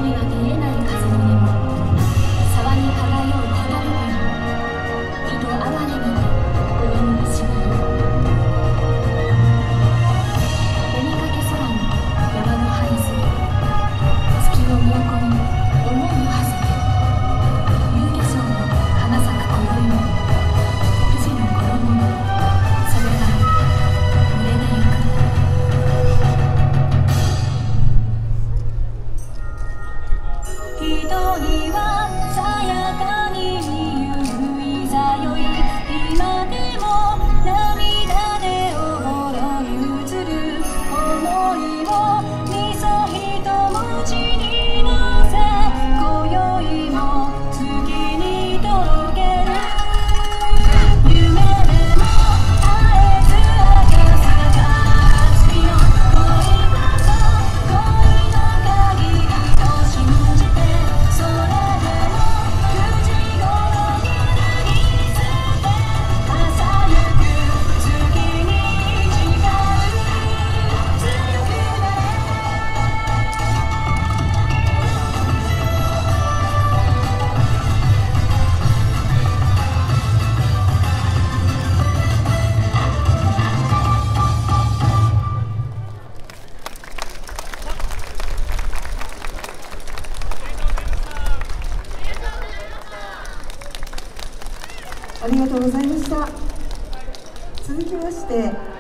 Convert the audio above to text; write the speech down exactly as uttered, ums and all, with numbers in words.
には出れない風の根も沢に漂う蛍のよ井戸哀れみに泳ぐ虫がよ紅かけ空の山のハリス月の都に思うのはずで遊化粧の花咲く今宵も富士の衣もそれが濡れでゆく人にはさやかに見ゆいさよい今でも涙でおろ譲る想いをみそひと文字にのせ今宵も月に届ける夢でも絶えず明かす暁の恋こそ恋の限りと信じてそれでもくじごろに脱ぎ捨て朝ゆく月に誓う強くなれありがとうございました。続きまして